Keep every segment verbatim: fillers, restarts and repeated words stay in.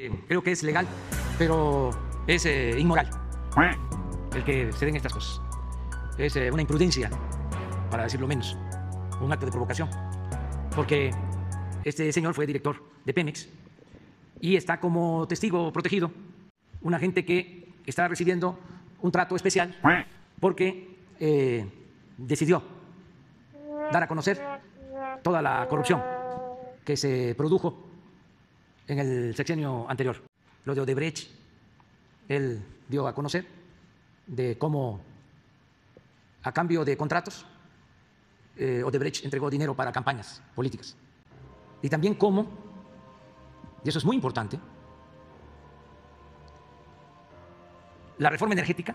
Creo que es legal, pero es eh, inmoral el que se den estas cosas. Es eh, una imprudencia, para decirlo menos, un acto de provocación, porque este señor fue director de Pemex y está como testigo protegido, una gente que está recibiendo un trato especial porque eh, decidió dar a conocer toda la corrupción que se produjo en el sexenio anterior. Lo de Odebrecht, él dio a conocer de cómo, a cambio de contratos, eh, Odebrecht entregó dinero para campañas políticas. Y también cómo, y eso es muy importante, la reforma energética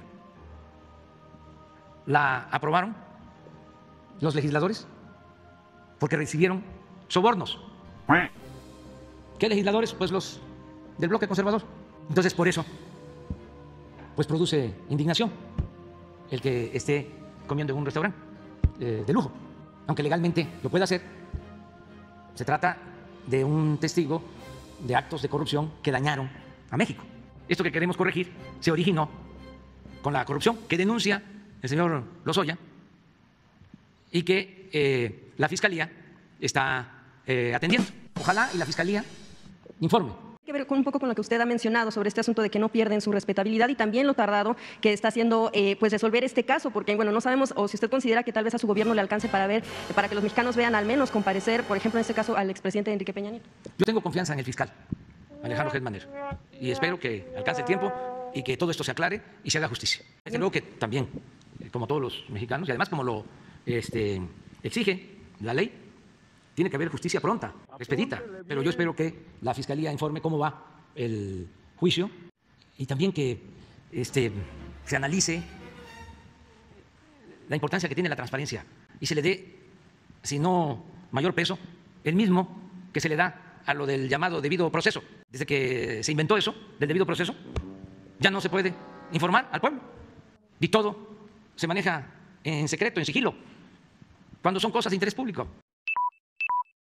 la aprobaron los legisladores porque recibieron sobornos. ¿Qué legisladores? Pues los del bloque conservador. Entonces, por eso, pues produce indignación el que esté comiendo en un restaurante eh, de lujo, aunque legalmente lo puede hacer. Se trata de un testigo de actos de corrupción que dañaron a México. Esto que queremos corregir se originó con la corrupción que denuncia el señor Lozoya y que eh, la Fiscalía está eh, atendiendo. Ojalá y la Fiscalía informe. Que ver con un poco con lo que usted ha mencionado sobre este asunto de que no pierden su respetabilidad y también lo tardado que está haciendo eh, pues resolver este caso, porque bueno, no sabemos, o si usted considera que tal vez a su gobierno le alcance para ver, para que los mexicanos vean al menos comparecer, por ejemplo, en este caso al expresidente Enrique Peña Nieto. Yo tengo confianza en el fiscal Alejandro Gertz Manero y espero que alcance el tiempo y que todo esto se aclare y se haga justicia. Desde luego que también, como todos los mexicanos, y además como lo este, exige la ley, tiene que haber justicia pronta, expedita, pero yo espero que la Fiscalía informe cómo va el juicio y también que este, se analice la importancia que tiene la transparencia y se le dé, si no mayor peso, el mismo que se le da a lo del llamado debido proceso. Desde que se inventó eso, del debido proceso, ya no se puede informar al pueblo y todo se maneja en secreto, en sigilo, cuando son cosas de interés público.